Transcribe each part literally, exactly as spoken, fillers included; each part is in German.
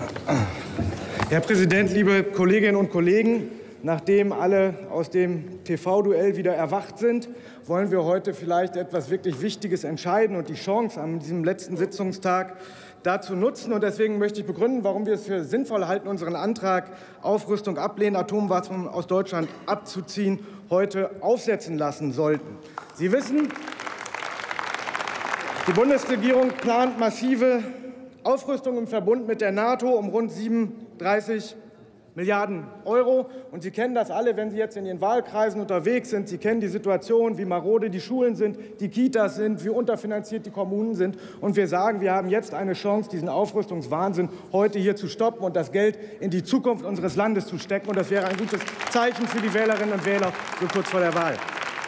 Herr Präsident, liebe Kolleginnen und Kollegen! Nachdem alle aus dem T V-Duell wieder erwacht sind, wollen wir heute vielleicht etwas wirklich Wichtiges entscheiden und die Chance an diesem letzten Sitzungstag dazu nutzen. Und deswegen möchte ich begründen, warum wir es für sinnvoll halten, unseren Antrag Aufrüstung ablehnen, Atomwaffen aus Deutschland abzuziehen, heute aufsetzen lassen sollten. Sie wissen, die Bundesregierung plant massive Aufrüstung im Verbund mit der NATO um rund siebenunddreißig Milliarden Euro. Und Sie kennen das alle, wenn Sie jetzt in Ihren Wahlkreisen unterwegs sind. Sie kennen die Situation, wie marode die Schulen sind, die Kitas sind, wie unterfinanziert die Kommunen sind. Und wir sagen, wir haben jetzt eine Chance, diesen Aufrüstungswahnsinn heute hier zu stoppen und das Geld in die Zukunft unseres Landes zu stecken. Und das wäre ein gutes Zeichen für die Wählerinnen und Wähler so kurz vor der Wahl.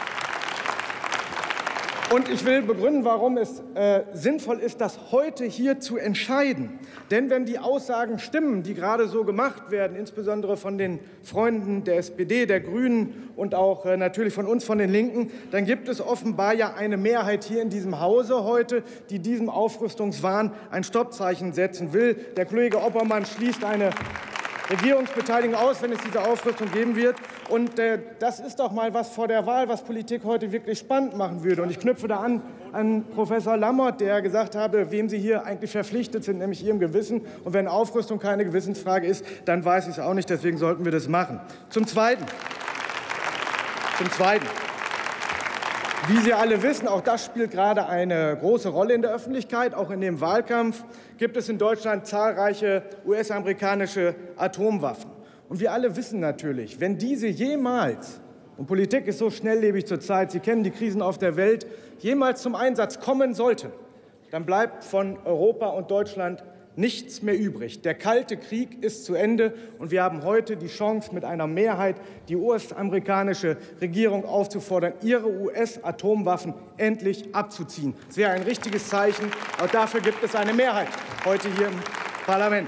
Und ich will begründen, warum es äh, sinnvoll ist, das heute hier zu entscheiden. Denn wenn die Aussagen stimmen, die gerade so gemacht werden, insbesondere von den Freunden der S P D, der Grünen und auch äh, natürlich von uns, von den Linken, dann gibt es offenbar ja eine Mehrheit hier in diesem Hause heute, die diesem Aufrüstungswahn ein Stoppzeichen setzen will. Der Kollege Oppermann schließt eine Regierungsbeteiligung aus, wenn es diese Aufrüstung geben wird. Und äh, das ist doch mal was vor der Wahl, was Politik heute wirklich spannend machen würde. Und ich knüpfe da an an Professor Lammert, der gesagt habe, wem Sie hier eigentlich verpflichtet sind, nämlich Ihrem Gewissen. Und wenn Aufrüstung keine Gewissensfrage ist, dann weiß ich es auch nicht. Deswegen sollten wir das machen. Zum Zweiten. Zum Zweiten. Wie Sie alle wissen, auch das spielt gerade eine große Rolle in der Öffentlichkeit, auch in dem Wahlkampf, gibt es in Deutschland zahlreiche U S-amerikanische Atomwaffen. Und wir alle wissen natürlich, wenn diese jemals, und Politik ist so schnelllebig zurzeit, Sie kennen die Krisen auf der Welt, jemals zum Einsatz kommen sollten, dann bleibt von Europa und Deutschland nichts mehr übrig. Der Kalte Krieg ist zu Ende, und wir haben heute die Chance, mit einer Mehrheit die U S-amerikanische Regierung aufzufordern, ihre U S-Atomwaffen endlich abzuziehen. Das wäre ein richtiges Zeichen. Auch dafür gibt es eine Mehrheit heute hier im Parlament.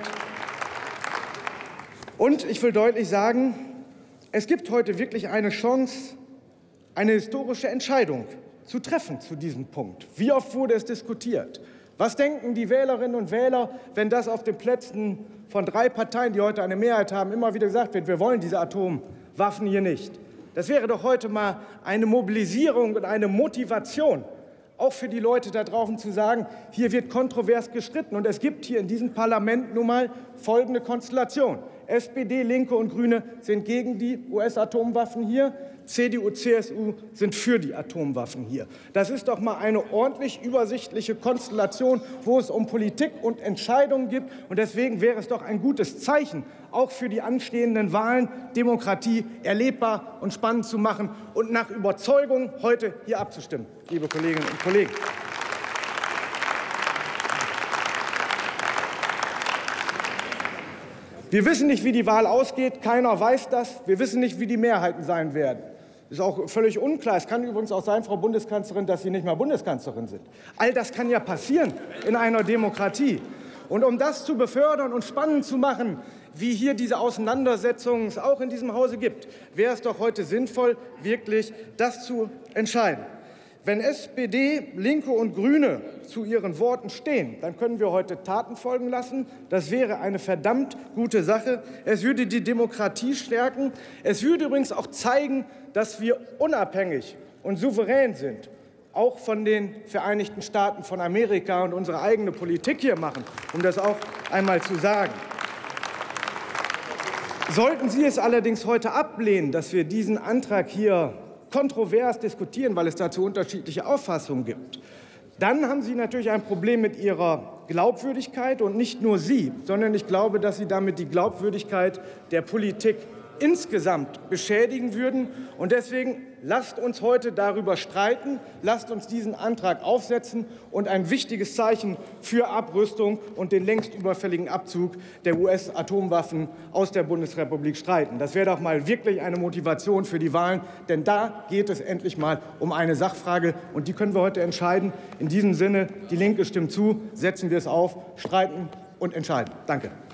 Und ich will deutlich sagen, es gibt heute wirklich eine Chance, eine historische Entscheidung zu treffen zu diesem Punkt. Wie oft wurde es diskutiert? Was denken die Wählerinnen und Wähler, wenn das auf den Plätzen von drei Parteien, die heute eine Mehrheit haben, immer wieder gesagt wird, wir wollen diese Atomwaffen hier nicht? Das wäre doch heute mal eine Mobilisierung und eine Motivation, auch für die Leute da draußen zu sagen, hier wird kontrovers gestritten. Und es gibt hier in diesem Parlament nun mal folgende Konstellation. S P D, Linke und Grüne sind gegen die U S-Atomwaffen hier. C D U, C S U sind für die Atomwaffen hier. Das ist doch mal eine ordentlich übersichtliche Konstellation, wo es um Politik und Entscheidungen geht. Und deswegen wäre es doch ein gutes Zeichen, auch für die anstehenden Wahlen, Demokratie erlebbar und spannend zu machen und nach Überzeugung heute hier abzustimmen, liebe Kolleginnen und Kollegen. Wir wissen nicht, wie die Wahl ausgeht. Keiner weiß das. Wir wissen nicht, wie die Mehrheiten sein werden. Das ist auch völlig unklar. Es kann übrigens auch sein, Frau Bundeskanzlerin, dass Sie nicht mal Bundeskanzlerin sind. All das kann ja passieren in einer Demokratie. Und um das zu befördern und spannend zu machen, wie hier diese Auseinandersetzungen es auch in diesem Hause gibt, wäre es doch heute sinnvoll, wirklich das zu entscheiden. Wenn S P D, Linke und Grüne zu ihren Worten stehen, dann können wir heute Taten folgen lassen. Das wäre eine verdammt gute Sache. Es würde die Demokratie stärken. Es würde übrigens auch zeigen, dass wir unabhängig und souverän sind, auch von den Vereinigten Staaten von Amerika, und unsere eigene Politik hier machen, um das auch einmal zu sagen. Sollten Sie es allerdings heute ablehnen, dass wir diesen Antrag hier kontrovers diskutieren, weil es dazu unterschiedliche Auffassungen gibt, dann haben Sie natürlich ein Problem mit Ihrer Glaubwürdigkeit, und nicht nur Sie, sondern ich glaube, dass Sie damit die Glaubwürdigkeit der Politik insgesamt beschädigen würden. Und deswegen lasst uns heute darüber streiten, lasst uns diesen Antrag aufsetzen und ein wichtiges Zeichen für Abrüstung und den längst überfälligen Abzug der U S-Atomwaffen aus der Bundesrepublik streiten. Das wäre doch mal wirklich eine Motivation für die Wahlen, denn da geht es endlich mal um eine Sachfrage, und die können wir heute entscheiden. In diesem Sinne, die Linke stimmt zu, setzen wir es auf, streiten und entscheiden. Danke.